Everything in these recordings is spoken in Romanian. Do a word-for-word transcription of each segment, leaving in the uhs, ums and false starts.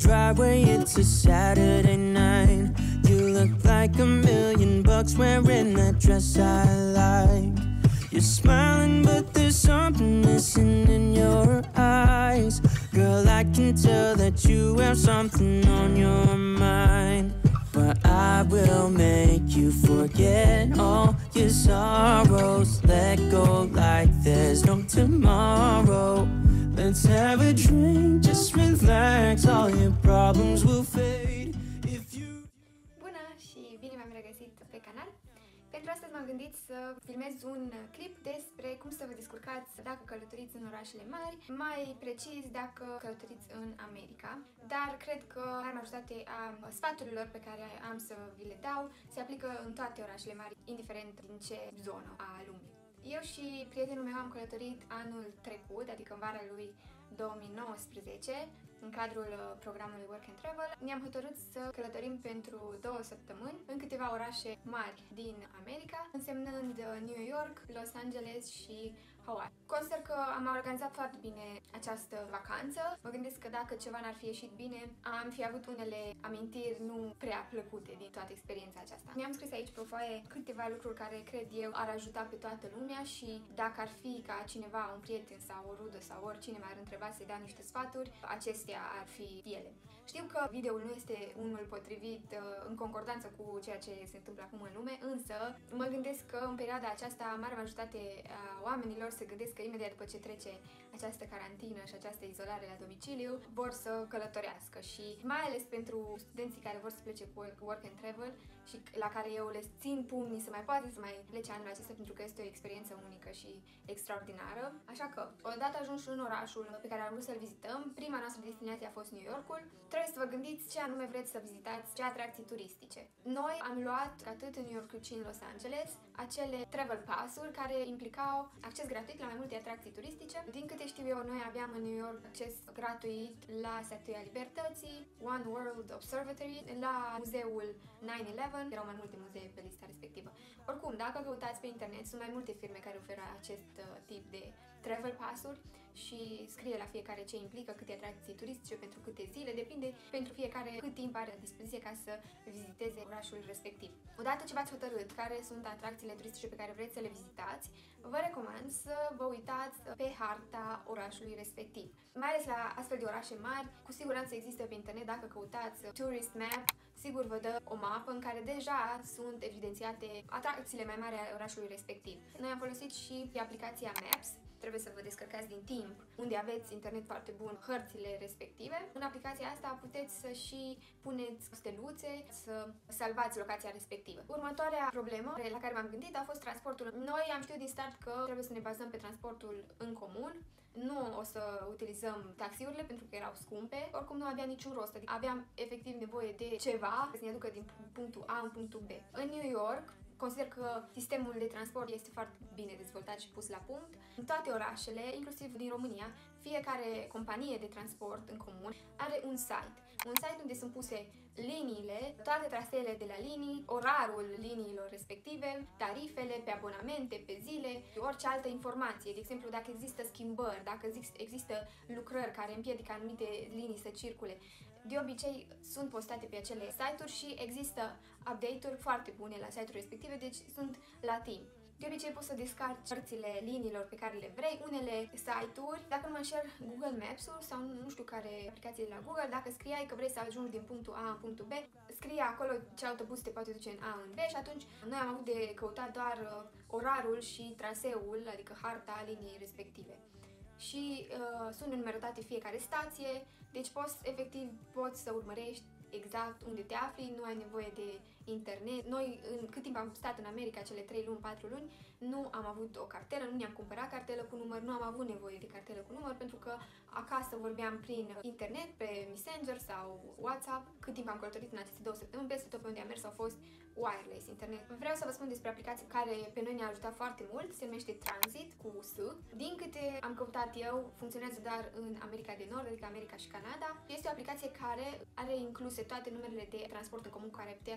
driveway, it's a Saturday night. You look like a million bucks wearing that dress I like. You're smiling, but there's something missing in your eyes. Girl, I can tell that you have something on your mind. But I will make you forget all your sorrows. Let go like there's no tomorrow. Let's have a drink, just relax, all your problems will fade if you... Bună și bine m-am regăsit pe canal. Pentru astăzi m-am gândit să filmez un clip despre cum să vă descurcați dacă călătoriți în orașele mari, mai precis dacă călătoriți în America. Dar cred că marea majoritate a sfaturilor pe care am să vi le dau se aplică în toate orașele mari, indiferent din ce zonă a lumii. Eu și prietenul meu am călătorit anul trecut, adică în vara lui două mii nouăsprezece, în cadrul programului Work and Travel. Ne-am hotărât să călătorim pentru două săptămâni în câteva orașe mari din America, însemnând New York, Los Angeles și Hawaii. Consider că am organizat foarte bine această vacanță. Mă gândesc că dacă ceva n-ar fi ieșit bine, am fi avut unele amintiri nu prea plăcute din toată experiența aceasta. Mi-am scris aici pe o foaie câteva lucruri care cred eu ar ajuta pe toată lumea și dacă ar fi ca cineva, un prieten sau o rudă sau oricine m-ar întreba să-i dea niște sfaturi, acestea ar fi ele. Știu că videoul nu este unul potrivit în concordanță cu ceea ce se întâmplă acum în lume, însă mă gândesc că în perioada aceasta mare majoritate a oamenilor se gândesc că imediat după ce trece această carantină și această izolare la domiciliu vor să călătorească și mai ales pentru studenții care vor să plece cu Work and Travel și la care eu le țin pumnii să mai poate să mai plece anul acesta pentru că este o experiență unică și extraordinară. Așa că, odată ajuns în orașul pe care am vrut să-l vizităm, prima noastră destinație a fost New Yorkul. Trebuie să vă gândiți ce anume vreți să vizitați, ce atracții turistice. Noi am luat, atât în New York cât și în Los Angeles, acele travel pass-uri care implicau acces gratuit la mai multe atracții turistice. Din câte știu eu, noi aveam în New York acces gratuit la Statuia Libertății, One World Observatory, la muzeul nine eleven, erau mai multe muzee pe lista respectivă. Oricum, dacă căutați pe internet, sunt mai multe firme care oferă acest uh, tip de travel pass-uri și scrie la fiecare ce implică, câte atracții turistice, pentru câte zile, depinde pentru fiecare cât timp are la dispoziție ca să viziteze orașul respectiv. Odată ce v-ați hotărât care sunt atracțiile turistice pe care vreți să le vizitați, vă recomand să vă uitați pe harta orașului respectiv. Mai ales la astfel de orașe mari, cu siguranță există pe internet, dacă căutați Tourist Map, sigur vă dă o mapă în care deja sunt evidențiate atracțiile mai mari ale orașului respectiv. Noi am folosit și aplicația Maps. Trebuie să vă descărcați din timp, unde aveți internet foarte bun, hărțile respective. În aplicația asta puteți să și puneți steluțe, să salvați locația respectivă. Următoarea problemă la care m-am gândit a fost transportul. Noi am știut din start că trebuie să ne bazăm pe transportul în comun. Nu o să utilizăm taxiurile pentru că erau scumpe, oricum nu avea niciun rost, adică aveam efectiv nevoie de ceva să ne aducă din punctul A în punctul B. În New York, consider că sistemul de transport este foarte bine dezvoltat și pus la punct. În toate orașele, inclusiv din România, fiecare companie de transport în comun are un site. Un site unde sunt puse liniile, toate traseele de la linii, orarul liniilor respective, tarifele pe abonamente, pe zile, orice altă informație. De exemplu, dacă există schimbări, dacă există lucrări care împiedică anumite linii să circule. De obicei sunt postate pe acele site-uri și există update-uri foarte bune la site-uri respective, deci sunt la timp. De obicei poți să descarci hărțile liniilor pe care le vrei, unele site-uri, dacă nu mă înșel, Google Maps-ul sau nu știu care aplicație de la Google, dacă scriai că vrei să ajungi din punctul A în punctul B, scrie acolo ce autobuz te poate duce în A în B și atunci noi am avut de căutat doar orarul și traseul, adică harta liniei respective. Și uh, sunt numerotate fiecare stație, deci poți, efectiv, poți să urmărești exact unde te afli, nu ai nevoie de internet. Noi, în cât timp am stat în America, cele trei luni, patru luni, nu am avut o cartelă, nu ne-am cumpărat cartelă cu număr, nu am avut nevoie de cartelă cu număr pentru că acasă vorbeam prin internet, pe Messenger sau WhatsApp. Cât timp am călătorit în aceste două săptămâni, peste tot pe unde am mers au fost wireless, internet. Vreau să vă spun despre aplicație care pe noi ne-a ajutat foarte mult, se numește Transit cu S. Din câte am căutat eu, funcționează doar în America de Nord, adică America și Canada. Este o aplicație care are incluse toate numerele de transport în comun care putea să circule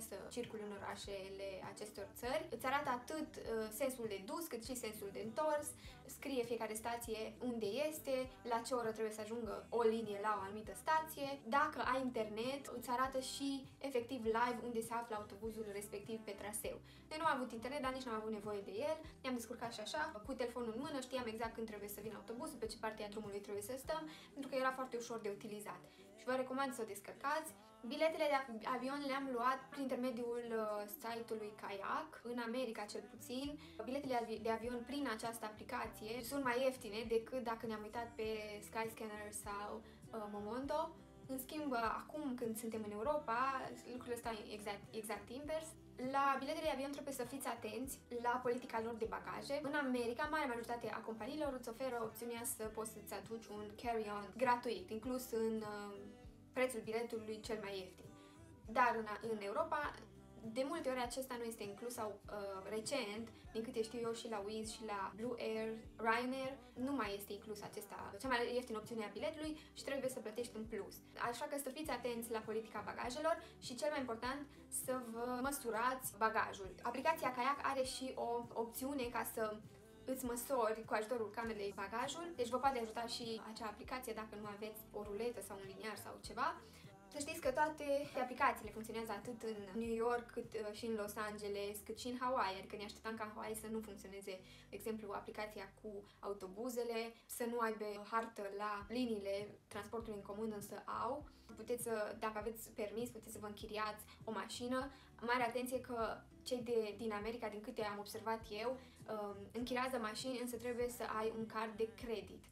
circuli în orașele acestor țări. Îți arată atât uh, sensul de dus cât și sensul de întors, scrie fiecare stație unde este, la ce oră trebuie să ajungă o linie la o anumită stație. Dacă ai internet, îți arată și efectiv live unde se află autobuzul respectiv pe traseu. Noi nu am avut internet, dar nici nu am avut nevoie de el, ne-am descurcat și așa, cu telefonul în mână, știam exact când trebuie să vină autobuzul, pe ce parte a drumului trebuie să stăm, pentru că era foarte ușor de utilizat. Și vă recomand să o descărcați. Biletele de avion le-am luat prin intermediul uh, site-ului Kayak, în America cel puțin. Biletele de avion prin această aplicație sunt mai ieftine decât dacă ne-am uitat pe Skyscanner sau uh, Momondo. În schimb, acum când suntem în Europa, lucrurile stau exact, exact invers. La biletele de avion trebuie să fiți atenți la politica lor de bagaje. În America, marea majoritate a companiilor îți oferă opțiunea să poți să-ți aduci un carry-on gratuit, inclus în uh, prețul biletului cel mai ieftin. Dar în, în Europa, de multe ori acesta nu este inclus sau uh, recent, din câte știu eu și la Wizz și la Blue Air, Ryanair, nu mai este inclus acesta, cea mai ieftină opțiune a biletului și trebuie să plătești în plus. Așa că să fiți atenți la politica bagajelor și cel mai important să vă măsurați bagajul. Aplicația Kayak are și o opțiune ca să îți măsori cu ajutorul camerei bagajul, deci vă poate ajuta și acea aplicație dacă nu aveți o ruletă sau un liniar sau ceva. Să știți că toate aplicațiile funcționează atât în New York, cât și în Los Angeles, cât și în Hawaii, adică ne așteptam ca în Hawaii să nu funcționeze, de exemplu, aplicația cu autobuzele, să nu aibă hartă la liniile transportului în comun, însă au. Puteți să, dacă aveți permis, puteți să vă închiriați o mașină. Mare atenție că cei de, din America, din câte am observat eu, închiriază mașini, însă trebuie să ai un card de credit.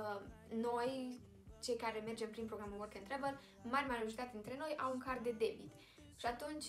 Noi, cei care mergem prin programul Work and Travel, mare majoritate dintre noi au un card de debit. Și atunci,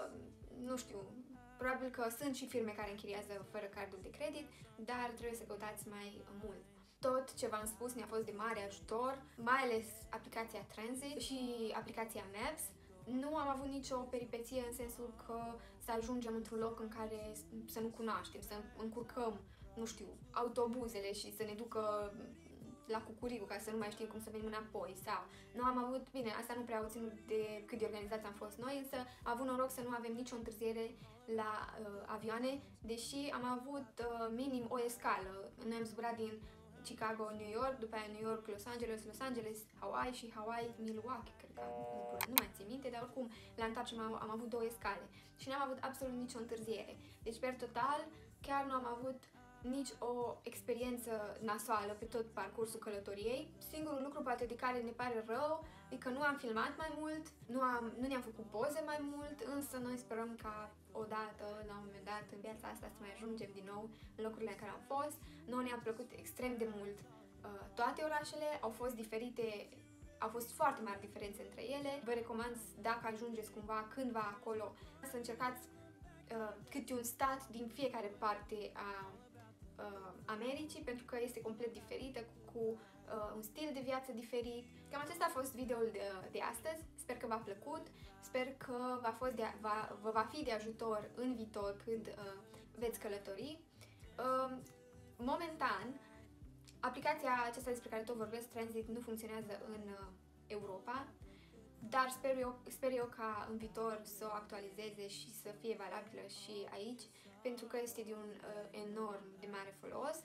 nu știu, probabil că sunt și firme care închiriază fără cardul de credit, dar trebuie să căutați mai mult. Tot ce v-am spus ne-a fost de mare ajutor, mai ales aplicația Transit și aplicația Maps. Nu am avut nicio peripeție în sensul că să ajungem într-un loc în care să nu cunoaștem, să încurcăm, nu știu, autobuzele și să ne ducă la cucurigu ca să nu mai știm cum să venim înapoi sau... Nu am avut, bine, asta nu prea au ținut de cât de organizați am fost noi, însă am avut noroc să nu avem nicio întârziere la uh, avioane, deși am avut uh, minim o escală. Noi am zburat din Chicago, New York, după aia New York, Los Angeles, Los Angeles, Hawaii și Hawaii, Milwaukee, cred că nu mai țin minte, dar oricum la întoarcere am, am avut două escale și n-am avut absolut nicio întârziere. Deci, per total, chiar nu am avut nici o experiență nasoală pe tot parcursul călătoriei. Singurul lucru poate de care ne pare rău e că nu am filmat mai mult, nu, am, nu ne-am făcut poze mai mult, însă noi sperăm ca odată, la un moment dat, în viața asta să mai ajungem din nou în locurile în care am fost. Noi ne-a plăcut extrem de mult. Toate orașele au fost diferite, au fost foarte mari diferențe între ele. Vă recomand, dacă ajungeți cumva, cândva acolo, să încercați uh, câte un stat din fiecare parte a uh, Americii, pentru că este complet diferită, cu, cu uh, un stil de viață diferit. Cam acesta a fost videoul de, de astăzi. Sper că v-a plăcut, sper că v-a fost de, va, vă va fi de ajutor în viitor când uh, veți călători. Uh, momentan, aplicația aceasta despre care tot vorbesc, Transit, nu funcționează în uh, Europa, dar sper eu, sper eu ca în viitor să o actualizeze și să fie valabilă și aici, pentru că este de un uh, enorm de mare folos.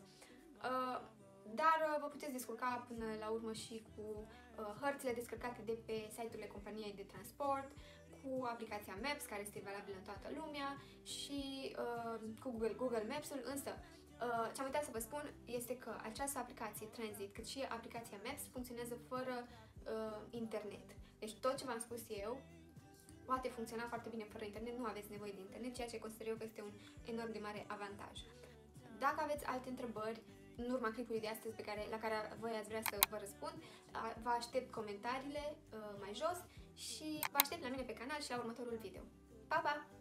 Uh, dar uh, vă puteți descurca până la urmă și cu uh, hărțile descărcate de pe site-urile companiei de transport, cu aplicația Maps, care este valabilă în toată lumea, și uh, cu Google, Google Maps-ul, însă Uh, ce am uitat să vă spun este că această aplicație Transit, cât și aplicația Maps, funcționează fără uh, internet. Deci tot ce v-am spus eu poate funcționa foarte bine fără internet, nu aveți nevoie de internet, ceea ce consider eu că este un enorm de mare avantaj. Dacă aveți alte întrebări în urma clipului de astăzi pe care, la care voi ați vrea să vă răspund, uh, vă aștept comentariile uh, mai jos și vă aștept la mine pe canal și la următorul video. Pa, pa!